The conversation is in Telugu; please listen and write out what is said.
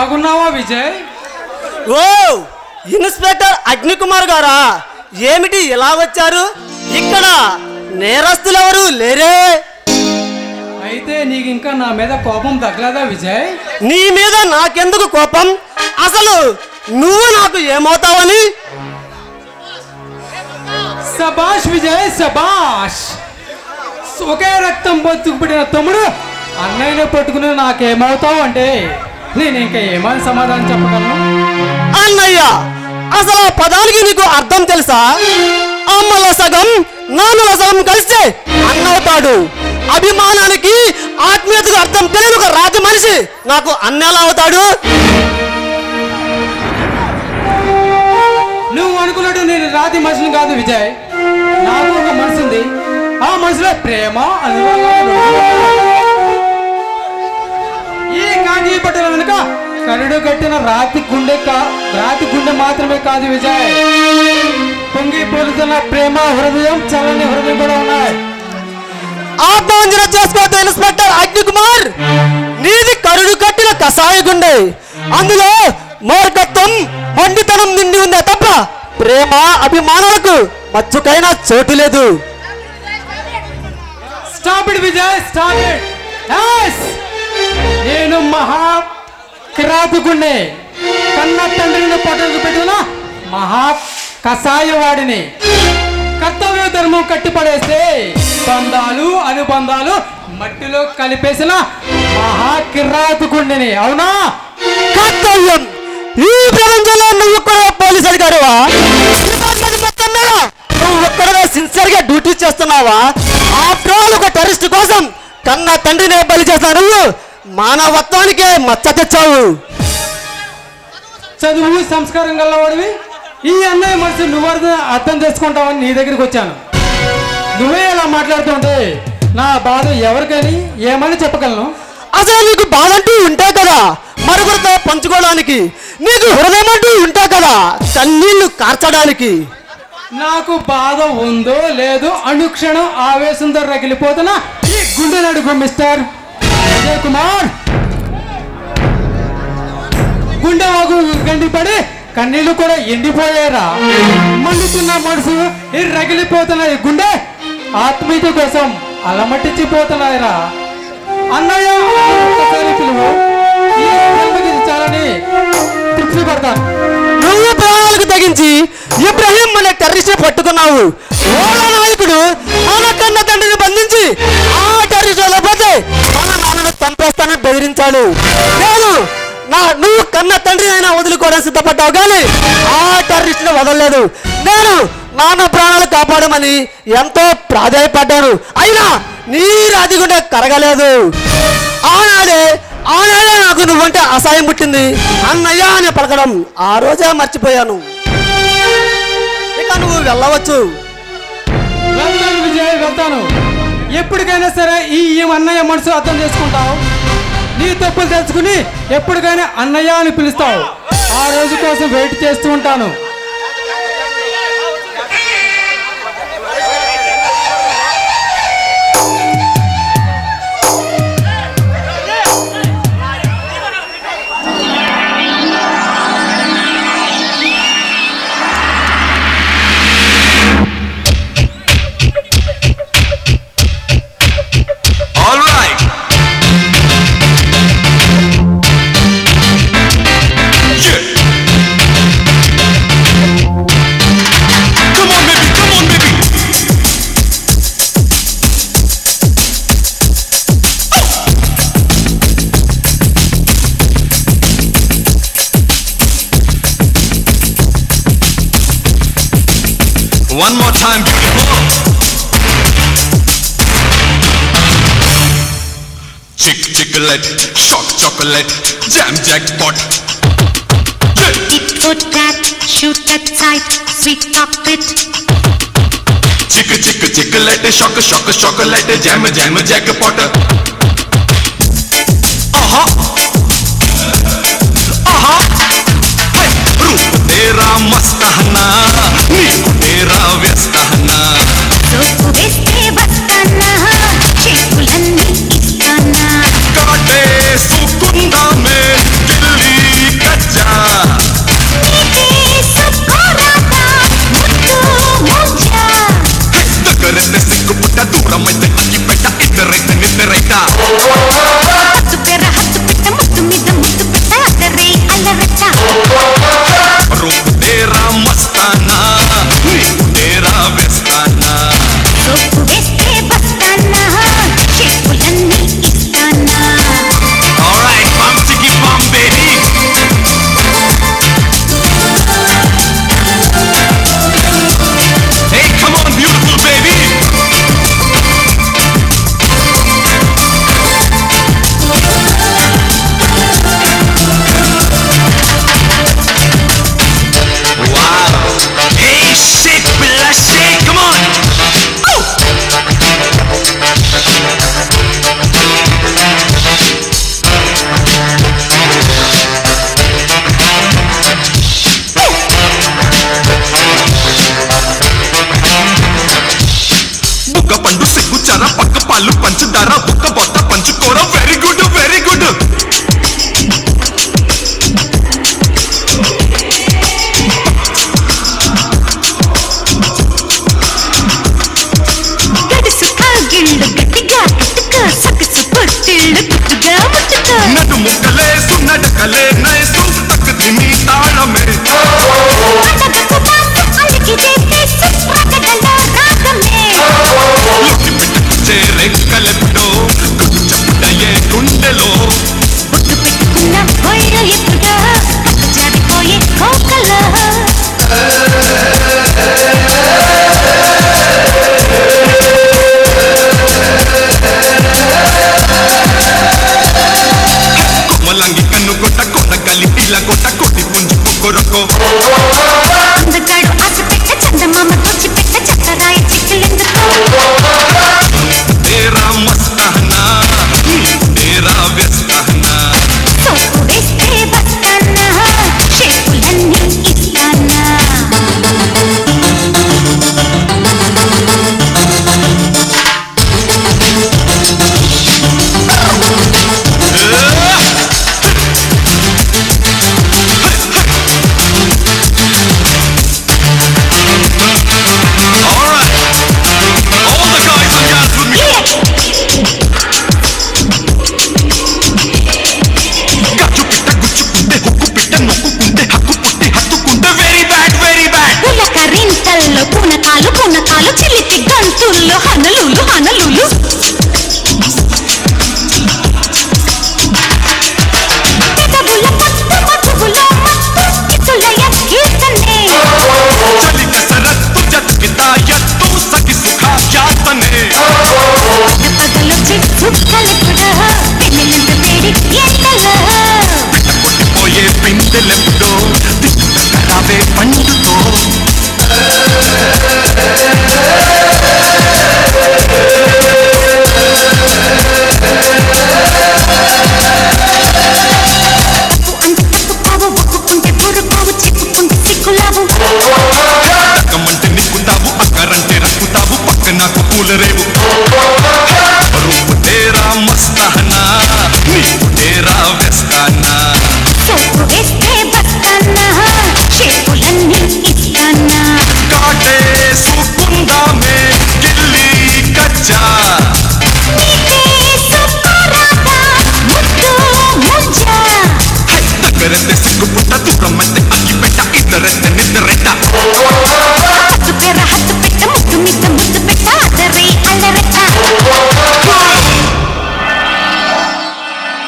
బాగున్నావా విజయ్? ఓ ఇన్స్పెక్టర్ అగ్నికుమార్ గారా, ఏమిటి ఇలా వచ్చారు? ఇక్కడ నేరస్తులు ఎవరు లేరే? అయితే నీకు ఇంకా నా మీద కోపం తగ్గలేదా విజయ్? నీ మీద నాకెందుకు కోపం? అసలు నువ్వు నాకు ఏమవుతావని? సబాష్ విజయ్ సబాష్. ఒకే రక్తం బతుకు పుట్టిన తమ్ముడు అన్నయ్యని పట్టుకుని నాకేమవుతావు అంటే నేను ఇంకా ఏమని సమాధానం చెప్పగలను? అన్నయ్య, అసలు ఆ పదానికి నీకు అర్థం తెలుసా? అమ్మల సగం నాన్నల సగం కలిస్తే అన్నవుతాడు. అభిమానానికి ఆత్మీయతకు అర్థం తెలియని ఒక రాజు మనిషి నాకు అన్నెలా అవుతాడు? నువ్వు అనుకున్నట్టు నేను రాతి మనిషిని కాదు విజయ్. నాకు ఒక మనసు ఉంది. ఆ మనసులో ప్రేమ, అనురాగాలు. ఈ కాకి పట్టుల వెనుక కరుడు కట్టిన రాతి గుండె మాత్రమే కాదు విజయ్, పొంగి పొలుతున్న ప్రేమ హృదయం, చల్లని హృదయం కూడా ఉన్నాయి. ఆత్మవంచన చేసుకోవద్దు ఇన్స్పెక్టర్ అగ్నికుమార్. నీది కరుడు కట్టిన కషాయ గుండె, అందులో మూర్ఖత్వం, మొండితనం నిండి ఉందే తప్ప ప్రేమ అభిమానాలకు మచ్చుకైనా చోటు లేదు. Stop it Vijay, stop it. నేను మహా కిరాతకుణ్ణి, కన్న తండ్రిని పట్టుకు పెట్టిన మహా కషాయవాడిని. కర్తవ్య ధర్మం కట్టిపడేస్తే బంధాలు అనుబంధాలు మట్టిలో కలిపేసిన మహా కిరాతకుణ్ణిని. అవునా? కర్తవ్యం? ఈ ప్రపంచంలో నువ్వు కూడా పోలీసు అధికారివా? నువ్వు ఒక్కడగా సిన్సియర్ గా డ్యూటీ చేస్తున్నావా? ఆఫ్టర్ ఆల్ ఒక టెర్రరిస్ట్ కోసం కన్న తండ్రిని బలి చేసిన నువ్వు మానవత్వానికే మచ్చ తెచ్చావు. చదువు సంస్కారం గలవాడివి. ఈ అన్నయ్య మనసు నువ్వు అర్థం చేసుకుంటావని నీ దగ్గరికి వచ్చాను. నువ్వే ఇలా మాట్లాడుతుంటే నా బాధ ఎవరికని ఏమని చెప్పగలను? అసలు నీకు బాధ అంటూ ఉంటే కదా మరుగురితో పంచుకోవడానికి, నీకు హృదయం అంటూ ఉంటే కదా కన్నీళ్లు కార్చడానికి. నాకు బాధ ఉందో లేదో అనుక్షణం ఆవేశంతో రగిలిపోతున్నా ఈ గుండె నడుపు మిస్టర్ విజయ్ కుమార్. గుండె వాగు గండిపడి కన్నీళ్లు కూడా ఎండిపోయారా? మండుతున్న మనసు ఈ రగిలిపోతున్న ఈ గుండె ఆత్మీయత కోసం అలమట్టించిపోతున్నాయిరా. అన్నయ్య ఒక్కసారి పిలువు, ఈ జన్మకి చాలని తృప్తి పడతాను. నువ్వు ప్రాణాలకు తెగించి ఇబ్రహీం అనే టెర్రరిస్ట్ పట్టుకున్నావు. ఓలా నాయకుడు మన కన్న తండ్రిని బంధించి ఆ టెర్రరిస్ట్ లేకపోతే మన నాన్నను చంపేస్తానని బెదిరించాడు. నేను నువ్వు కన్న తండ్రి అయినా వదులుకోవడానికి సిద్ధపడ్డావు, కానీ ఆ టెర్రరిస్ట్ని వదలలేదు. నేను నాన్న ప్రాణాలు కాపాడమని ఎంతో ప్రాధాయపడ్డాను, అయినా నీ రాతి గుండె కరగలేదు. ఆనాడే నాకు నువ్వంటే అసహాయం పుట్టింది. అన్నయ్య అని పలకడం ఆ రోజే మర్చిపోయాను. ఇక నువ్వు వెళ్ళవచ్చు. వెళ్తాను విజయ్, వెళ్తాను. ఎప్పటికైనా సరే ఈ అన్నయ్య మనసు అర్థం చేసుకుంటావు. నీ తప్పులు తెలుసుకుని ఎప్పటికైనా అన్నయ్య అని పిలుస్తావు. ఆ రోజు కోసం వెయిట్ చేస్తూ ఉంటాను. One more time, beautiful. Chocolate, shock chocolate, jam jackpot. Tit for tat, shoot that tight, sweet chocolate. Chocolate, shock chocolate, jam jackpot. Hey, रूप तेरा मस्त है ना, नींद तेरा व्यस्त है ना. सोपु वेस्ते बस्ताना, शेकुलन्नी इस्ताना. काटे सुकुंदा में दिल्ली చుక్కలెప్పుడో గుడ్డు చప్పుడయ్యే గుండెలో బొట్టు పెట్టుకున్న ఒళ్ళు ఎప్పుడో పట్టు జారిపోయే కోకలో కొమ్మలంగి కన్ను కొట్ట కొట్ట కలిపిల కొట్ట కొట్టి పుంజు పొక్కరొక్కో అందగాడు ఆశ పెట్ట చందమామ తోచి పెట్ట చక్కరాయ చిక్కులెందుకో తేరా మస్తానా తేరా వ్యస్తానా సోపు వేస్తే వస్తానా షేపులన్నీ ఇస్తానా పునకాలు చిలిపి గంతుల్లో హనలులు హనలులు పెదవుల పట్టు మధువులో మత్తు కితులయ కీర్తనే చలి కసరత్తు జతకితా యత్తు సఖి సుఖా యాతనే పగలొచ్చి చుక్కలెప్పుడో పెన్నెలంత వేడి ఎండలో కొట్టిపోయే పిందెలెప్పుడో దిక్కురావే పండుతో తగ్గమంటే నిక్కుతావు అక్కరంటే రక్కుతావు పక్క నాకు పూలరేవు రూపు తేరా మస్తానా నీకు తేరా వేస్తానా సోపు వేస్తే బస్తానా షేపులన్నీ ఇస్తానా కాటే సుకుందామే గిల్లి కచ్చా నీకే సుఖరాదా ముద్దు ముజ్జా దగ్గరంతే సిగ్గుపుట్ట దూరమంటే అగ్గిపెట్ట ఇద్దరంతే నిద్రెట్ట హత్తు పెట్ట ముద్దు మిద్ద ముద్దు పెట్ట